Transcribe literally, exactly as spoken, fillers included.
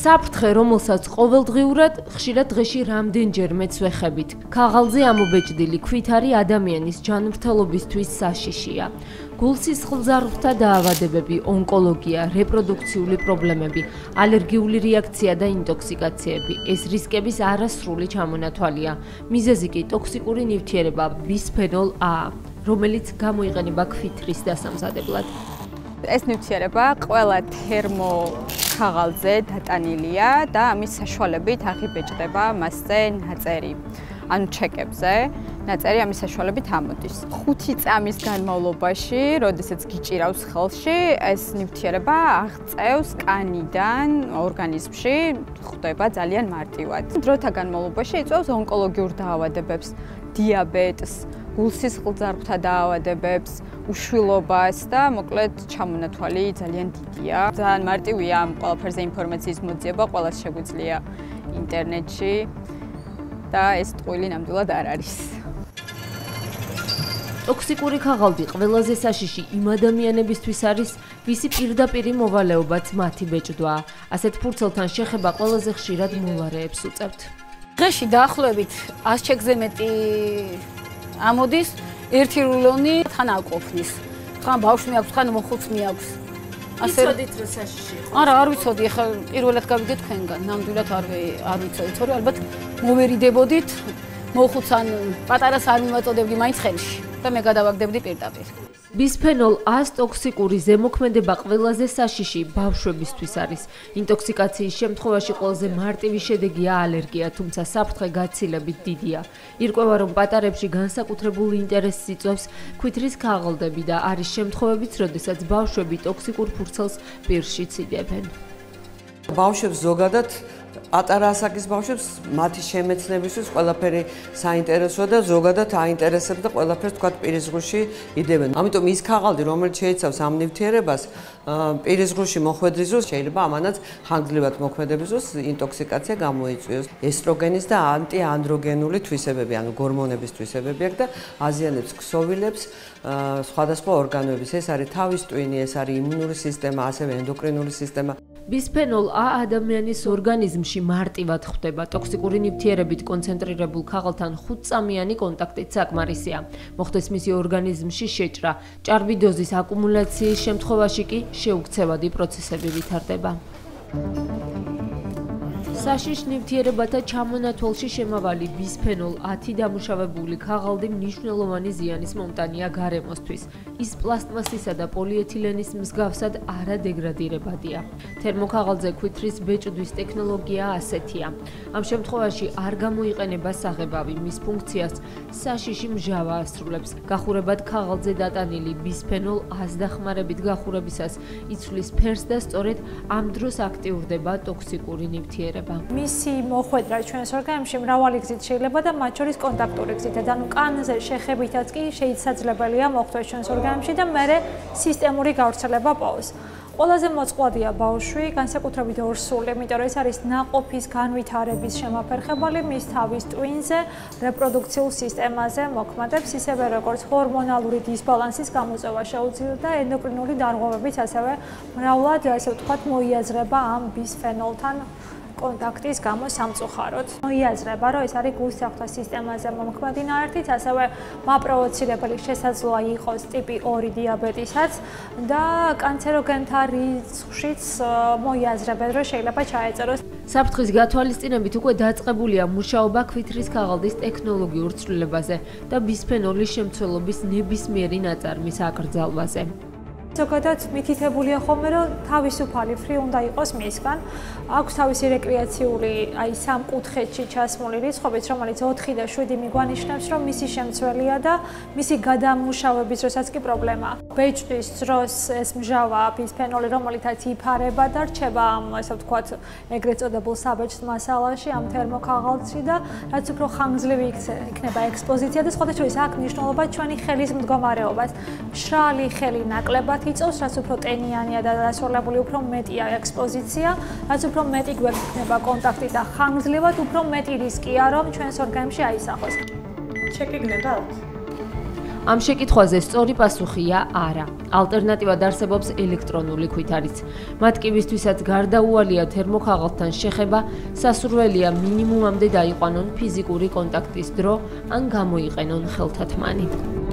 საფრთხე, რომელსაც ყოველდღიურად ხშირად დღეში რამდენჯერ მეც ვეხებით. ქაღალდზე ამობეჭდილი ქვითარი ადამიანის ჯანმრთელობისთვის საშიშია. გულსისხლძარღვთა დაავადებები, ონკოლოგია, რეპროდუქციული პრობლემები, ალერგიული რეაქცია და ინტოქსიკაციები. ეს რისკების არასრული ჩამონათვალია. მიზეზი კი ტოქსიკური ნივთიერება ბისფენოლ A, რომელიც გამოიყენება ქვითრის დასამზადებლად. ეს ნივთიერება ყველა თერმო ქაღალდზე დატანილია და ამის საშუალებით აღიბეჭდება მასზე ნაწერი. ანუ ჩეკებზე ნაწერი ამის საშუალებით ამოდის. ხუთი წამის განმავლობაში, როდესაც გიჭირავს ხელში, ეს ნივთიერება აღწევს კანიდან ორგანიზმში, ხდება ძალიან მარტივად. დროთა განმავლობაში იწვევს ონკოლოგიურ დაავადებებს, დიაბეტს, გულსისხლძარღვთა დაავადებებს, უშვილობას და მოკლედ ჩამონათვალი ძალიან დიდია. ძალიან მარტივია ამ ყველაფერზე ინფორმაციის მოძიება, ყველას შეგვიძლია ინტერნეტში და ეს ტყუილი ნამდვილად არ არის. ტოქსიკური ქაღალდი ყველაზე საშიში იმ ადამიანებისთვის არის, ვისი პირდაპირი მოვალეობაც მათი ბეჭდვაა. ასეთ ფურცელთან შეხება ყველაზე ხშირად მოლარეებს უწევთ. დღეში დაახლოებით ას ჩეკზე მეტი ამოდის, ერთი რულონი თან აკოფნის. თან ბავშვი აქვს, თან მოხუცი აქვს. ასე ვიცოდით რომ საშიში იყო? არა, არ ვიცოდი, ახლა პირველად გავიგე თქვენგან, ნამდვილად არ არ ვიცოდი, თორე ალბათ მოვერიდებოდით, მოხუც ან პატარას არ მიმაწოდებდი მაინც ხელში და მე გადავაგდებდი პირდაპირ. ბისფენოლ A-ს ტოქსიკური ზემოქმედება ყველაზე საშიში ბავშვებისთვის არის. ინტოქსიკაციის შემთხვევაში ყველაზე მარტივი შედეგია ალერგია, თუმცა საფრთხე გაცილებით დიდია. ირკვევა, რომ პატარებში განსაკუთრებულ ინტერესს იწვევს ქვითრის ქაღალდები და არის შემთხვევებიც, როდესაც ბავშვები ტოქსიკურ ფურცელს პირში ციდებენ. ბავშვებს ზოგადად პატარა ასაკის ბავშვებს მათი შემეცნებისთვის ყველაფერი საინტერესოა და ზოგადად აინტერესებს და ყველაფერს თქვა პირის ღრუში იდებენ. ამიტომ ის ქაღალდი, რომელიც შეიცავს ამ ნივთიერებას, პირის ღრუში მოხვედრის დროს შეიძლება ამანაც ხანგრძლივად მოქმედების დროს ინტოქსიკაცია გამოიწვიოს. ესტროგენის და ანტიანდროგენული თვისებები, ანუ გორმონების თვისებები აქვს და აზიანებს ქსოვილებს, სხვადასხვა ორგანოების. ეს არის თავის ტვინი, ეს არის იმუნური სისტემა, ასევე ენდოკრინული სისტემა. ბისფენოლ A ადამიანის ორგანიზმში მარტივად ხვდება. ტოქსიკური ნივთიერებით კონცენტრირებულ ქაღალდთან ხუთწამიანი კონტაქტით საკმარისია. მოხდეს მისი ორგანიზმში შეჭრა. ჭარბი დოზის აკუმულაციის შემთხვევაში კი შეუქცევადი პროცესები ვითარდება. საშიშ ნივთიერებათა ჩამონათვალში შემავალი ბისფენოლ A-ი დამუშავებული ქაღალდი მნიშვნელოვანი ზიანის მომტანია გარემოსთვის. ის პლასტმასისა და პოლიეთილენის მსგავსად არადეგრადირებადია. თერმოქაღალდზე ქვითრის ბეჭდვის ტექნოლოგია ასეთია. ამ შემთხვევაში არ გამოიყენება საღებავი, მის ფუნქციას საშიში მჟავა ასრულებს. გახურებად ქაღალდზე დატანილი ბისფენოლ A-ს დახმარებით გახურებისას იცვლის ფერს და სწორედ ამ დროს აქტიურდება ტოქსიკური ნივთიერება. მისი მოხვედრა ჩვენს ორგანიზმში მრავალი გზით შეიძლება და მათ შორის კონტაქტური გზითაც, ანუ კანზე შეხებითაც კი შესაძლებელია მოხვდეს ჩვენს ორგანიზმში და მერე სისტემური გავრცელება პოვოს. ყველაზე მოწყვლადია ბავშვი, განსაკუთრებით ორსული, იმიტომ რომ ეს არის ნაყოფის განვითარების შემაფერხებელი, მის თავის ტვინზე, რეპროდუქციულ სისტემაზე მოქმედებს, ისევე როგორც ჰორმონალური დისბალანსის გამოწვევა შეუძლია და ენდოკრინული დარღვევებიც ასევე მრავლად, ასე ვთქვათ, მოიაზრება ამ ბისფენოლთან კონტაქტის გამო სამწუხაროდ. მოიაზრება, რომ ეს არის გულსახთა სისტემაზე მომქმედი ნაერთიც, ასევე მაპროვოცირებელი შესაძლოა იყოს ტიპი ორი დიაბეტისაც და კანცეროგენთა რისკშიც მოიაზრებენ, რომ შეიძლება ჩაეწეროს. საფრთხის გათვალისწინებით უკვე დაწყებულია მუშაობა ქვითრის ქაღალდის ტექნოლოგიურ ცვლილებაზე და ბისფენოლის შემცველობის ნებისმიერი ნაწარმის აკრძალვაზე. ზოგადად მითითებულია ხოლმე, რომ თავისუფალი ფრი უნდა იყოს მისგან. აქვს თავისი რეკრეაციული, აი სამ კუთხეთში ჩასმული რიცხვებით, რომელიც ოთხი და შვიდი მიგვანიშნებს, რომ მისი შემცველია და მისი გადამუშავების დროსაც კი პრობლემაა. ბეჭდვის დროს ეს მჟავა ბისფენოლი, რომელიცაც იფარება და რჩება ამ, ასე ვთქვათ, ეგრეთ წოდებულ საბეჭდ მასალაში, ამ თერმოქაღალდში და რაც უფრო ხანგრძლივი იქნება ექსპოზიცია და სხვადასხვა ის აქვს მნიშვნელობა ჩვენი ხელის მდგომარეობას. მშრალი ხელი ნაკლებად იწევს, რაც უფრო ტენიანია და დასრულებული უფრო მეტია ექსპოზიცია, რაც უფრო მეტი გვექნება კონტაქტი და ხანგრძლივად უფრო მეტი რისკია, რომ ჩვენს ორგანიზმში აისახოს. ჩეკი გნებავთ? ამ შეკითხვაზე სწორი პასუხია არა. ალტერნატივად არსებობს ელექტრონული ქვითარიც. მათ კიბისთვისაც გარდაუვალია თერმოქაღალდთან შეხება, სასურველია მინიმუმამდე დაიყვანონ ფიზიკური კონტაქტის დრო ან გამოიყენონ ხელთათმანი.